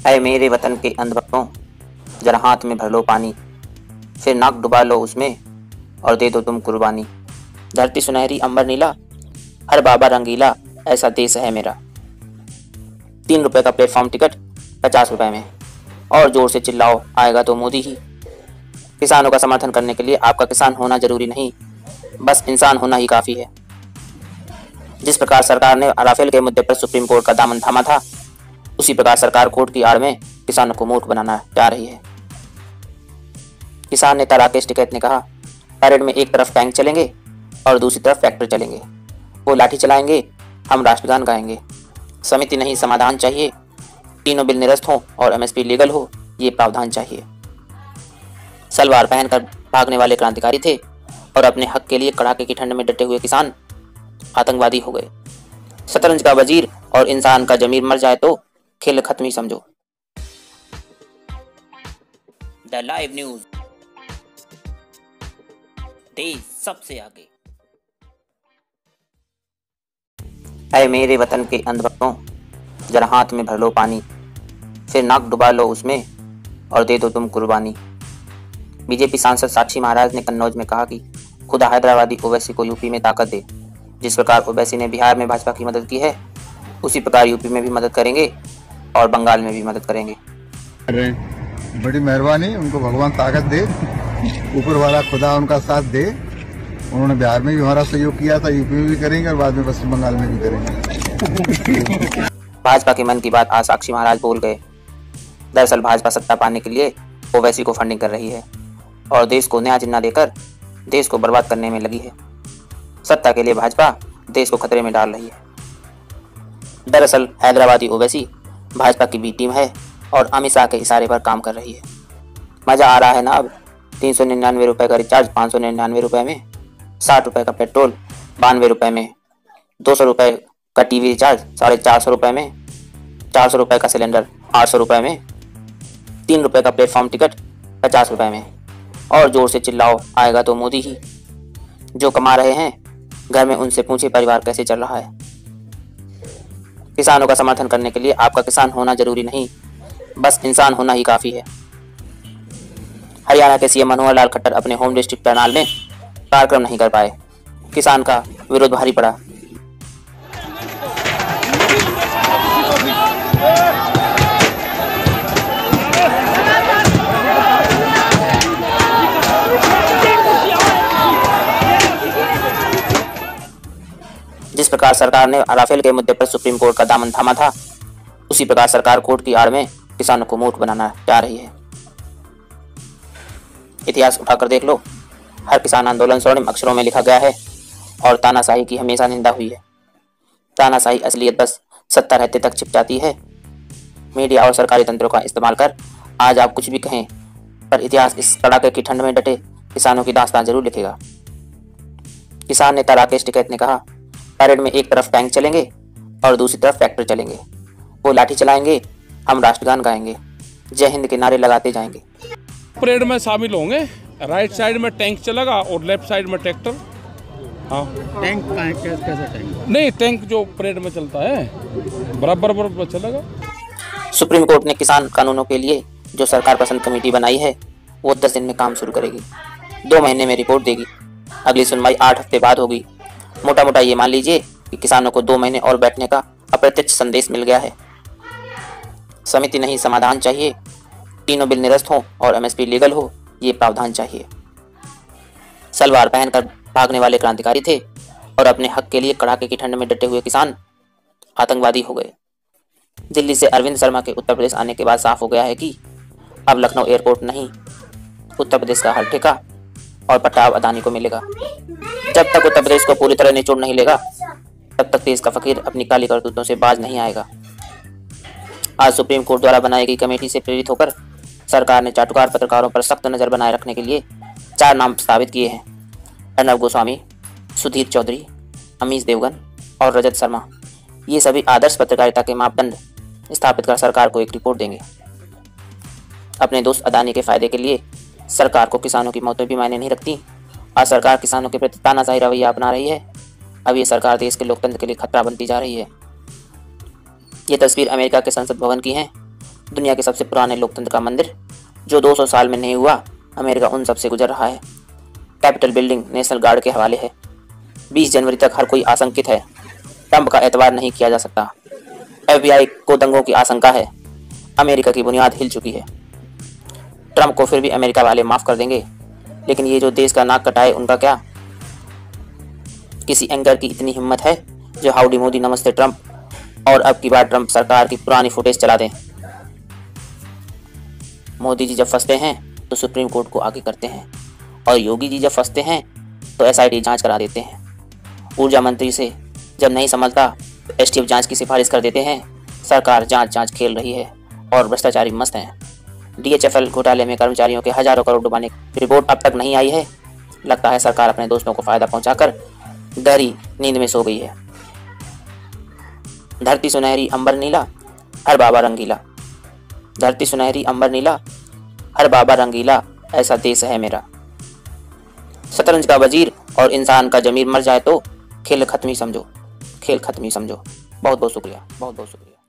ऐ मेरे वतन के अंधभक्तों, जरा हाथ में भर लो पानी, फिर नाक डुबा लो उसमें और दे दो तुम कुर्बानी। धरती सुनहरी अंबर नीला, हर बाबा रंगीला, ऐसा देश है मेरा। 3 रुपए का प्लेटफॉर्म टिकट 50 रुपए में, और जोर से चिल्लाओ आएगा तो मोदी ही। किसानों का समर्थन करने के लिए आपका किसान होना जरूरी नहीं, बस इंसान होना ही काफी है। जिस प्रकार सरकार ने राफेल के मुद्दे पर सुप्रीम कोर्ट का दामन थामा था, उसी प्रकार सरकार कोर्ट की आड़ में किसानों को मूर्ख बनाना चाह रही है। किसान नेता राकेश टिकैत ने कहा, पैरेड में एक तरफ टैंक चलेंगे और दूसरी तरफ ट्रैक्टर चलेंगे, वो लाठी चलाएंगे, हम राष्ट्रगान गाएंगे। समिति नहीं समाधान चाहिए, तीनों बिल निरस्त हो और एमएसपी लीगल हो, ये प्रावधान चाहिए। सलवार पहनकर भागने वाले क्रांतिकारी थे और अपने हक के लिए कड़ाके की ठंड में डटे हुए किसान आतंकवादी हो गए। शतरंज का वजीर और इंसान का जमीर मर जाए तो खेल खत्म ही समझो। द लाइव न्यूज, देश सबसे आगे। ऐ मेरे वतन के अंधभक्तों, जरा हाथ में भर लो पानी, फिर नाक डुबा लो उसमें और दे दो तुम कुर्बानी। बीजेपी सांसद साक्षी महाराज ने कन्नौज में कहा कि खुदा हैदराबादी ओवैसी को यूपी में ताकत दे। जिस प्रकार ओवैसी ने बिहार में भाजपा की मदद की है, उसी प्रकार यूपी में भी मदद करेंगे और बंगाल में भी मदद करेंगे। अरे बड़ी मेहरबानी, उनको भगवान ताकत दे, ऊपर वाला खुदा उनका साथ दे। उन्होंने बिहार में भी हमारा सहयोग किया था, यूपी में भी करेंगे और बाद में पश्चिम बंगाल में भी करेंगे। भाजपा के मन की बात आज साक्षी महाराज बोल गए। दरअसल भाजपा सत्ता पाने के लिए ओवैसी को फंडिंग कर रही है और देश को नया जिन्ना देकर देश को बर्बाद करने में लगी है। सत्ता के लिए भाजपा देश को खतरे में डाल रही है। दरअसल हैदराबादी ओवैसी भाजपा की बी टीम है और अमित शाह के इशारे पर काम कर रही है। मजा आ रहा है ना अब। 399 रुपए का रिचार्ज 599 रुपए में, 60 रुपए का पेट्रोल 92 रुपए में, 200 रुपए का टीवी रिचार्ज 450 रुपए में, 400 रुपए का सिलेंडर 800 रुपए में, 3 रुपए का प्लेटफॉर्म टिकट 50 रुपए में, और जोर से चिल्लाओ आएगा तो मोदी ही। जो कमा रहे हैं घर में, उनसे पूछे परिवार कैसे चल रहा है। किसानों का समर्थन करने के लिए आपका किसान होना जरूरी नहीं, बस इंसान होना ही काफी है। हरियाणा के सीएम मनोहर लाल खट्टर अपने होम डिस्ट्रिक्ट करनाल में कार्यक्रम नहीं कर पाए, किसान का विरोध भारी पड़ा। जिस प्रकार सरकार ने राफेल के मुद्दे पर सुप्रीम कोर्ट का दामन थामा था, उसी प्रकार सरकार कोर्ट की आड़ में किसानों को मूर्ख बनाना चाह रही है। इतिहास उठाकर देख लो, हर किसान आंदोलन स्वर्णिम अक्षरों में लिखा गया है और तानाशाही की हमेशा निंदा हुई है। तानाशाही असलियत बस सत्ता रहते तक छिप जाती है। मीडिया और सरकारी तंत्रों का इस्तेमाल कर आज आप कुछ भी कहें, पर इतिहास इस कड़ाके की ठंड में डटे किसानों की दास्तान जरूर लिखेगा। किसान नेता राकेश टिकैत ने कहा, पैरेड में एक तरफ टैंक चलेंगे और दूसरी तरफ ट्रैक्टर चलेंगे, वो लाठी चलाएंगे, हम राष्ट्रगान गाएंगे, जय हिंद के नारे लगाते जाएंगे। परेड में शामिल होंगे। राइट साइड में टैंक चलेगा और लेफ्ट साइड में ट्रैक्टर। हाँ, टैंक कैसा टैंक? नहीं, टैंक जो परेड में चलता है बराबर बराबर चलेगा। सुप्रीम कोर्ट ने किसान कानूनों के लिए जो सरकार पसंद कमेटी बनाई है, वो 10 दिन में काम शुरू करेगी, 2 महीने में रिपोर्ट देगी। अगली सुनवाई 8 हफ्ते बाद होगी। मोटा मोटा ये मान लीजिए कि किसानों को 2 महीने और बैठने का अप्रत्यक्ष संदेश मिल गया है। समिति नहीं समाधान चाहिए, तीनों बिल निरस्त हो और एमएसपी लीगल हो, ये प्रावधान चाहिए। सलवार पहनकर भागने वाले क्रांतिकारी थे और अपने हक के लिए कड़ाके की ठंड में डटे हुए किसान आतंकवादी हो गए। दिल्ली से अरविंद शर्मा के उत्तर प्रदेश आने के बाद साफ हो गया है कि अब लखनऊ एयरपोर्ट नहीं, उत्तर प्रदेश का हर ठेका और पट्टा अब अदानी को मिलेगा। जब तक उत्तर प्रदेश को पूरी तरह निचोड़ नहीं लेगा, तब तक देश का फकीर अपनी काली करतूतों से बाज नहीं आएगा। आज सुप्रीम कोर्ट द्वारा बनाई गई कमेटी से प्रेरित होकर सरकार ने चाटुकार पत्रकारों पर सख्त नजर बनाए रखने के लिए 4 नाम प्रस्तावित किए हैं। अर्नब गोस्वामी, सुधीर चौधरी, अमीश देवगन और रजत शर्मा। ये सभी आदर्श पत्रकारिता के मापदंड स्थापित कर सरकार को एक रिपोर्ट देंगे। अपने दोस्त अदानी के फायदे के लिए सरकार को किसानों की मौतें भी मायने नहीं रखती। आज सरकार किसानों के प्रति तानाशाही रवैया अपना रही है। अब ये सरकार देश के लोकतंत्र के लिए खतरा बनती जा रही है। ये तस्वीर अमेरिका के संसद भवन की है, दुनिया के सबसे पुराने लोकतंत्र का मंदिर जो 200 साल में नहीं हुआ, अमेरिका उन सबसे गुजर रहा है। कैपिटल बिल्डिंग नेशनल गार्ड के हवाले है। 20 जनवरी तक हर कोई आशंकित है। ट्रंप का एतबार नहीं किया जा सकता। FBI को दंगों की आशंका है। अमेरिका की बुनियाद हिल चुकी है। ट्रंप को फिर भी अमेरिका वाले माफ कर देंगे, लेकिन ये जो देश का नाक कटाए उनका क्या? किसी एंकर की इतनी हिम्मत है जो हाउडी मोदी नमस्ते ट्रंप और अब की बार ट्रंप सरकार की पुरानी फुटेज चला दें? मोदी जी जब फंसते हैं तो सुप्रीम कोर्ट को आगे करते हैं, और योगी जी जब फंसते हैं तो SIT जांच करा देते हैं। ऊर्जा मंत्री से जब नहीं समझता तो STF जांच की सिफारिश कर देते हैं। सरकार जांच खेल रही है और भ्रष्टाचारी मस्त हैं। DHFL घोटाले में कर्मचारियों के हजारों करोड़ डुबाने की रिपोर्ट अब तक नहीं आई है। लगता है सरकार अपने दोस्तों को फायदा पहुंचाकर गहरी नींद में सो गई है। धरती सुनहरी अंबर नीला, हर बाबा रंगीला। धरती सुनहरी अंबर नीला, हर बाबा रंगीला, ऐसा देश है मेरा। शतरंज का वजीर और इंसान का जमीर मर जाए तो खेल खत्म ही समझो, खेल खत्म ही समझो। बहुत बहुत शुक्रिया, बहुत बहुत शुक्रिया।